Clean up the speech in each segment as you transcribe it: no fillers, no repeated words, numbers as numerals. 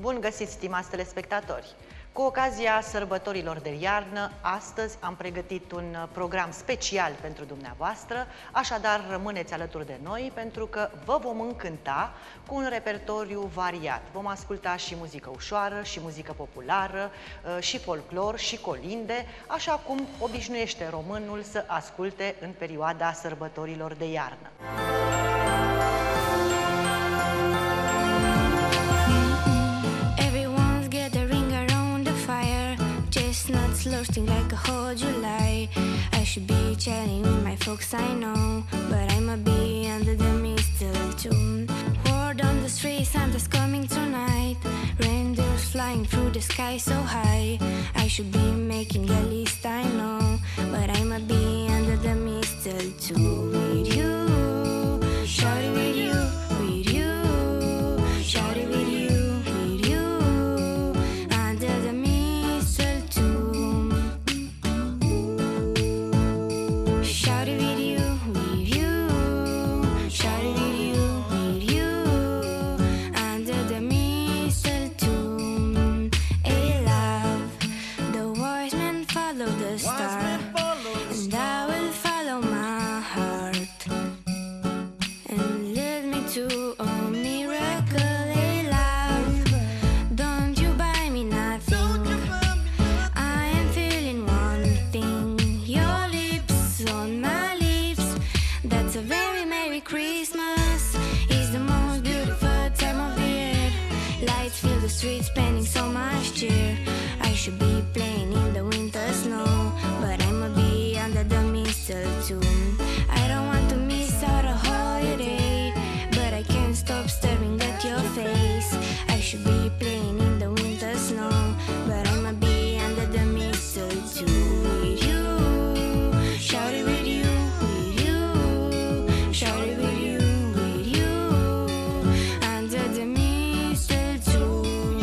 Bun găsit, stimați telespectatori! Cu ocazia sărbătorilor de iarnă, astăzi am pregătit un program special pentru dumneavoastră, așadar rămâneți alături de noi pentru că vă vom încânta cu un repertoriu variat. Vom asculta și muzică ușoară, și muzică populară, și folclor, și colinde, așa cum obișnuiește românul să asculte în perioada sărbătorilor de iarnă. Roasting like a whole July. I should be chatting with my folks, I know, but I'ma be under the mistletoe. Word on the street, Santa's coming tonight. Reindeers flying through the sky so high. I should be making a list, I know, but I'ma be under the mistletoe with you, shawty with you, with you, shawty with you. Streets spending so much cheer. I should be playing in the winter snow, but I'ma be under the mistletoe. I don't want to miss out a holiday, but I can't stop staring at your face. I should be playing in the winter snow, but I'ma be under the mistletoe with you, shout it with you, with you, shout it with you, with you, under the mistletoe.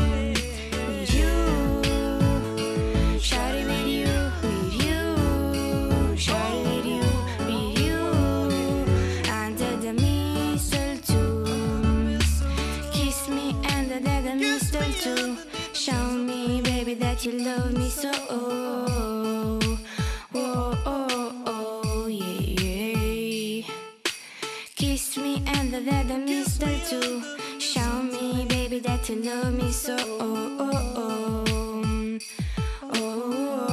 Show me, baby, that you love me so. Oh, oh, oh, oh, yeah, yeah. Kiss me under the mistletoe. Show me, baby, that you love me so. Oh, oh, oh, oh, oh.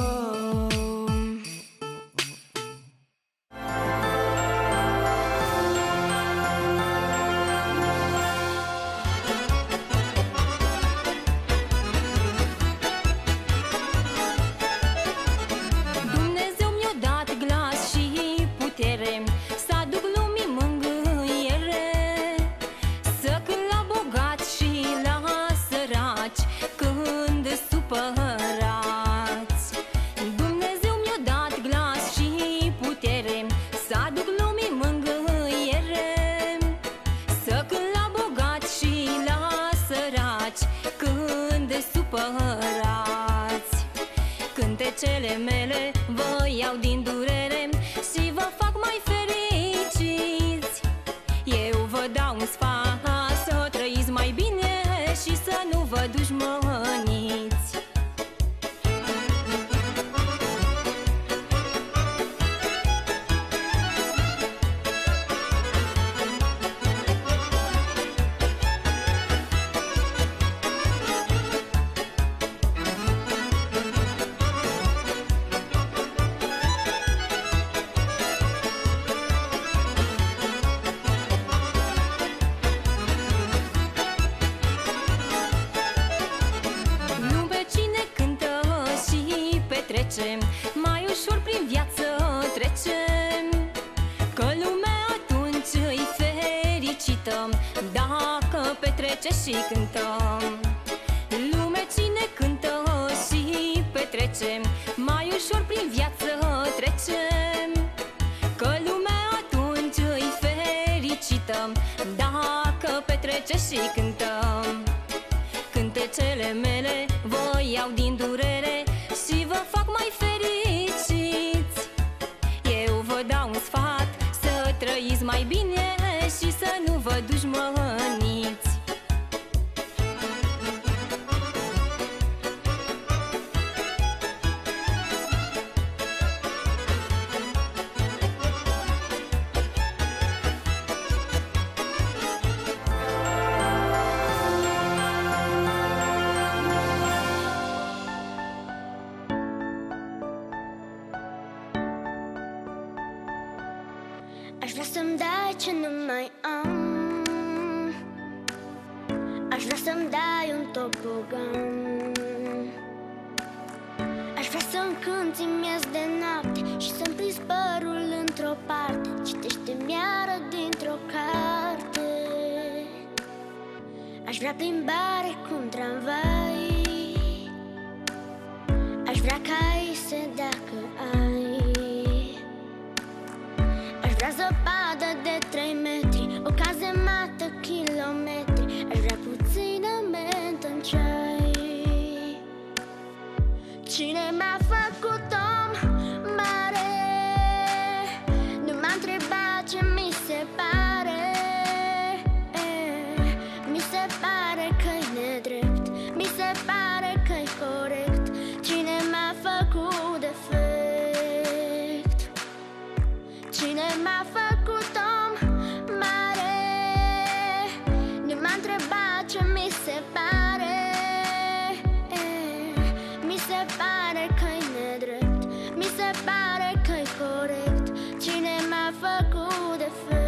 Cântecele mele vă iau din durere și vă fac mai fericiți. Eu vă dau un sfat să trăiți mai bine și să nu vă dușmăniți. Mai ușor prin viață trecem, că lumea atunci îi fericită dacă petrece și cântăm. Lume cine cântă și petrece, mai ușor prin viață trecem, că lumea atunci îi fericită dacă petrece și cântăm. Cântecele mele vă iau din durere și vă fac mai fericiți. Eu vă dau un sfat să trăiți mai bine și să nu vă dușmăniți. să-mi dai ce nu mai am. Aș vrea să-mi dai un tobogan. Aș vrea să-mi cânti miez de noapte și să-mi prinzi părul într-o parte. Citește-mi iară dintr-o carte. Aș vrea plimbare cu un tramvai. Aș vrea cai să dacă ai. Aș vrea zăpadă de 3 metri, o cazemată kilometri. Aș vrea puțină mentă în ceai. Cine m-a făcut om mare? Nu m-a întrebat ce mi se pare. Mi se pare că-i nedrept, mi se pare că-i corect. Cine m-a făcut defect? Cine m-a făcut om mare? Nu m-a întrebat ce mi se pare. Mi se pare că-i nedrept, mi se pare că-i corect. Cine m-a făcut defect?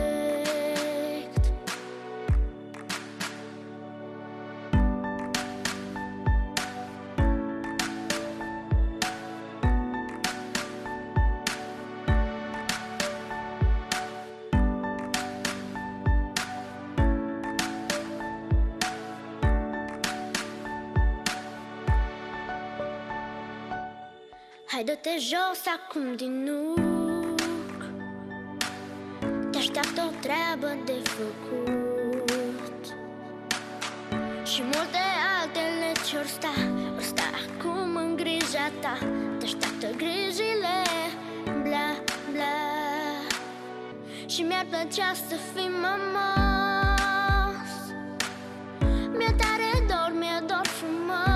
Hai dă-te jos acum din nuc. Te așteaptă o treabă de făcut și multe altele ce-or sta acum în grija ta. Te așteaptă grijile, bla, bla. Și mi-ar plăcea să fii mămos. Mi-e tare dor, mi-e dor frumos.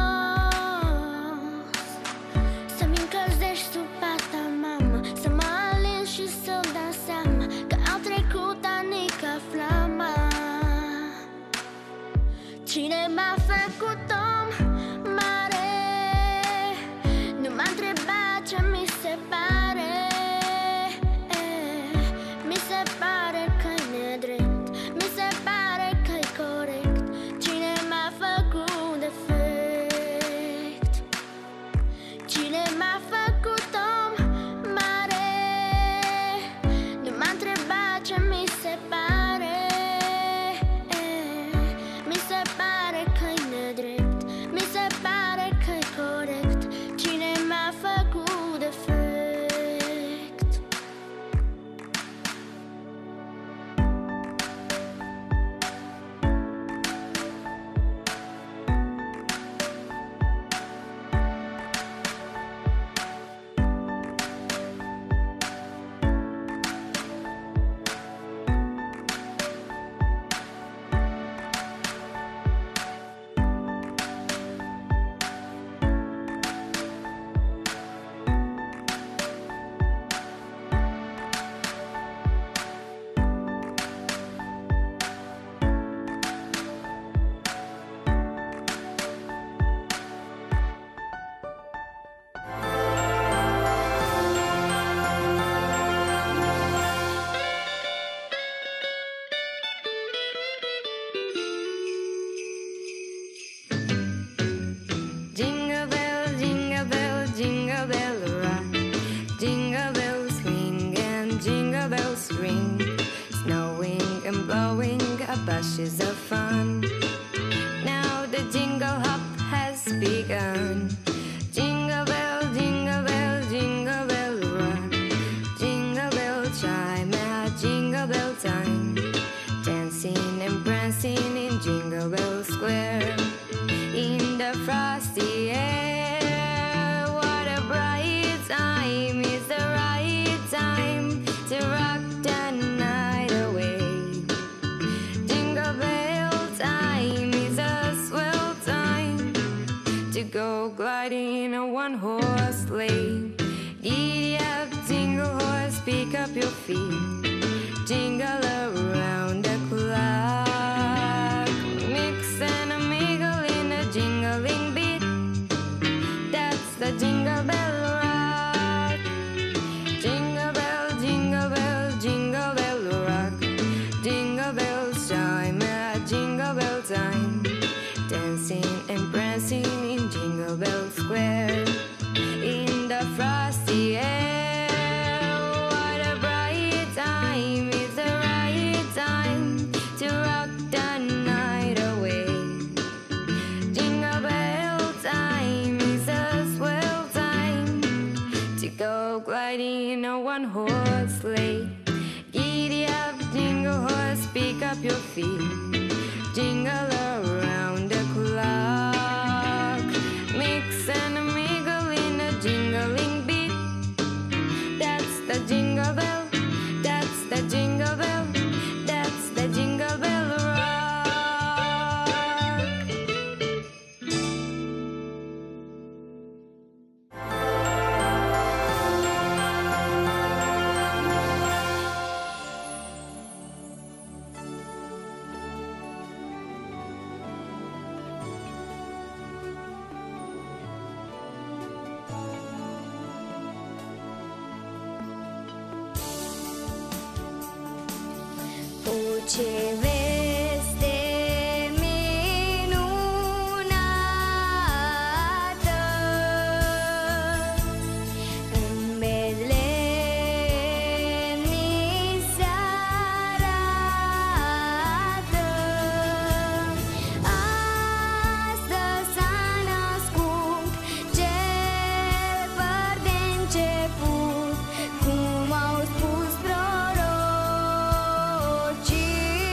Să-mi încălzești supa ta, mamă, să mă alin și să-mi dau seama că au trecut ani ca flama. Cine m-a făcut om mare? Nu m-a întrebat ce mi se pare. Mi se pare că-i nedrept, mi se pare că-i corect. Cine m-a făcut defect? Cine m-a făcut om mare? Nu m-a întrebat ce mi se pare. Mi se pare că-i nedrept, mi se pare că-i corect. Cine m-a făcut defect? Jingle bell, jingle bell, jingle bell rock. Jingle bells swing and jingle bells ring. Snowing and blowing up bushes of fun. Now the jingle hop has begun. Jingle bell, jingle bell, jingle bell rock. Jingle bell chime at jingle bell time. Dancing and prancing in Jingle Bell Square. In the frosty air, what a bright time, is the right time to rock the night away. Jingle bell time is a swell time to go gliding in a one-horse sleigh. Giddy up, jingle horse, pick up your feet. Jingle around the clock, mix and a mingle in a jingling beat. That's the jingle bell rock. Jingle bell, jingle bell, jingle bell rock. dancing and prancing in Jingle Bell Square. In the frosty air, what a bright time, it's the right time to rock the night away. Jingle bell time is a swell time to go gliding in a one-horse sleigh. Giddy up, jingle horse, pick up your feet, jingle around the clock, mix and mingle in a jingling beat. That's the jingle bell, that's the jingle bell, that's the jingle bell rock. Ce veste minunată în Betlehem ni se arată. Astăzi s-a născut cel păr de început, cum au spus prorocii.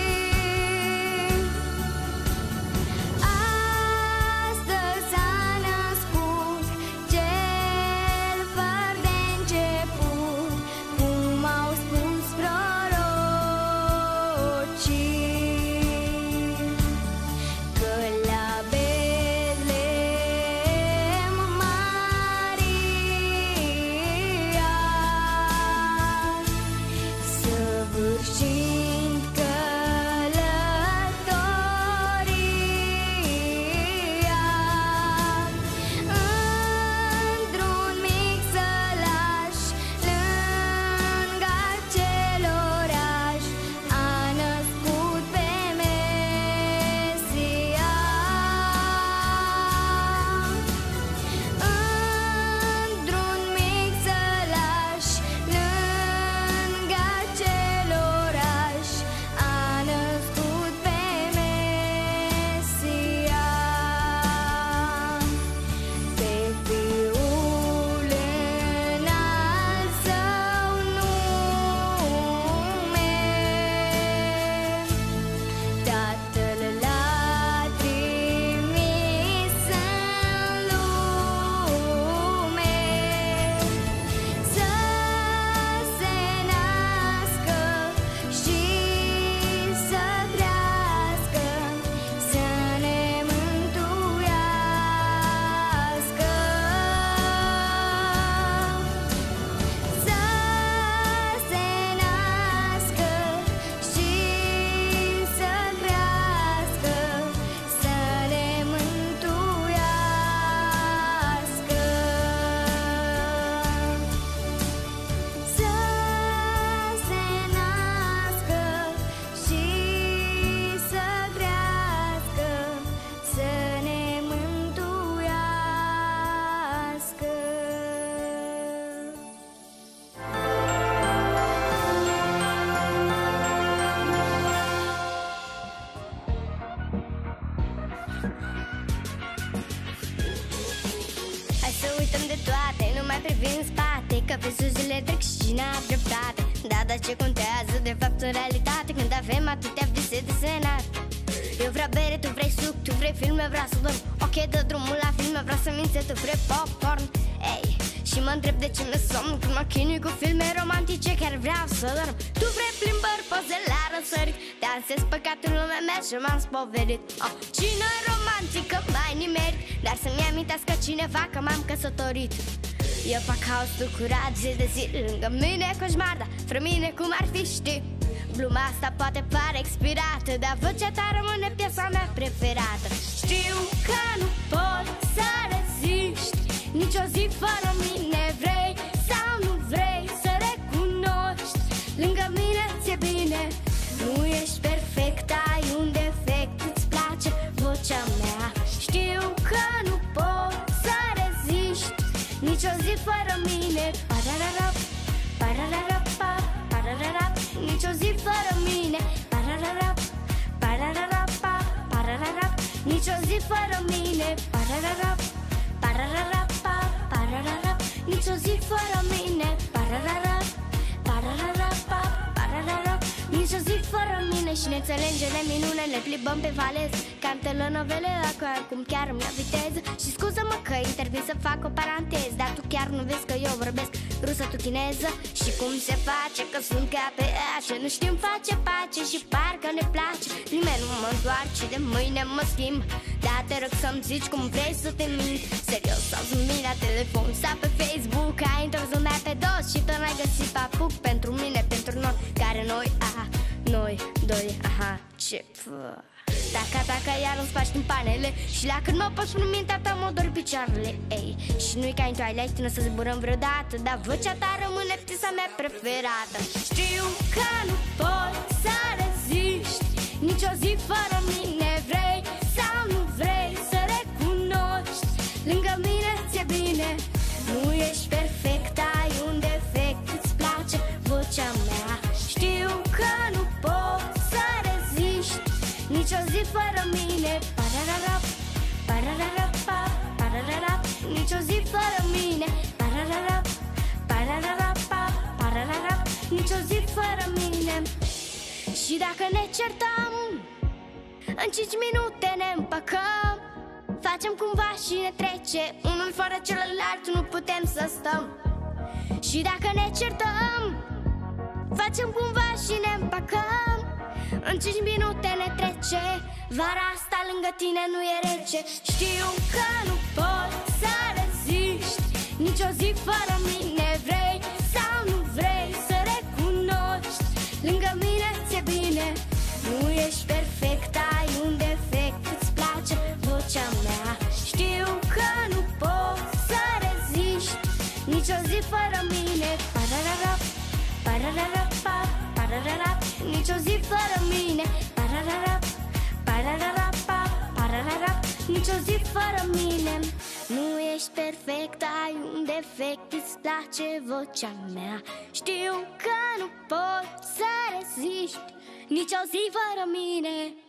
Astăzi s-a născut cel păr de început, cum au spus prorocii. Că la Betlehem Maria, săvârșind călătoria, într-un mic sălaș lângă acel oraș, a născut pe Mesia. Într-un mic sălaș lângă acel oraș, a născut pe Mesia. Pe Fiul înalt său nume, Tatăl l-a trimis în lume să se nască și să crească, să ne mântuiască. Să se nască și să crească, să ne mântuiască. Să se nască și să crească, să ne mântuiască. Hai să uităm de toate, nu mai privim în spate, că pe suzile trec și cine a dreptate. Da, dar ce contează de fapt în realitate, când avem atâtea vise desenate? Eu vreau bere, tu vrei suc, tu vrei filme, vreau să dorm. Ok, dă drumul la filme, vreau să mințe, tu vrei popcorn. Ei, și mă întreb de ce mi-e somn când mă chinui cu filme romantice, chiar vreau să dorm. Tu vrei plimbări, poze la răsărit, dansez păcat în lumea mea și m-am spovedit. Cine-i romantică mai nimerit, dar să-mi amintească cineva că m-am căsătorit. Eu fac haos, tu curat zi de zi, lângă mine coșmar, dar fără mine cum ar fi, știi? Gluma asta poate pare expirată, dar vocea ta rămâne piesa mea preferată. Știu că nu poți să reziști nici o zi fără mine, vrei sau nu vrei să recunoști, lângă mine ți-e bine. Nu ești perfect, ai un defect, îți place vocea mea. Știu Parararap, parararap, parararap, nici o zi fără mine. Parararap, parararap, parararap, nici o zi fără mine. Parararap, parararap, parararap, nici o zi fără mine. Parararap, parararap, parararap, nici o zi fără mine. Și ne înțelege de minune, ne plimbăm pe vales cam telenovele, acum chiar îmi ia viteză. Și scuză-mă că intervin să fac o paranteză, dar tu chiar nu vezi că eu vorbesc rusă, tu chineză. Și cum se face că sunt ca pe așa, nu știm face pace și parcă ne place. Nimeni nu mă întoarce, de mâine mă schimb. Dar te rog să-mi zici cum vrei să te mint. Serios sau zâmbit la telefon sau pe Facebook, ai într-o zâmbea pe dos și tot n-ai găsit papuc pentru mine, pentru noi, care noi, aha, noi doi, aha, ce fă. Taca, iar îmi spargi timpanele și la când mă poți primi, tata mă dor picioarele, ei. Și nu-i ca în Twilight, nu să zburăm vreodată, dar vocea ta rămâne piesa mea preferată. Știu că nu poți să reziști nici o zi fără mine. Vrei sau nu vrei să recunoști, lângă mine ți-e bine. Nu ești perfect, ai un defect, îți place vocea mea. Știu că nu poți să reziști nici o zi fără mine. Parararap, parararap, parararap, nici o zi fără mine. Parararap, parararap, parararap, nici o zi fără mine. Și dacă ne certăm, în 5 minute ne împăcăm. Facem cumva și ne trece, unul fără celălalt nu putem să stăm. Și dacă ne certăm, facem cumva și ne împăcăm. În 5 minute ne trece, vara asta lângă tine nu e rece. Știu că nu poți să reziști nici o zi fără mine. Vrei sau nu vrei să recunoști, lângă mine ți-e bine. Nu ești perfect, ai un defect, îți place vocea mea. Știu că nu poți să reziști nici o zi fără mine. Parararap, parararap, parararap, nici o zi fără mine. Parararap, parararap, parararap, nici o zi fără mine. Nu ești perfect, ai un defect, îți place vocea mea. Știu că nu poți să reziști nici o zi fără mine.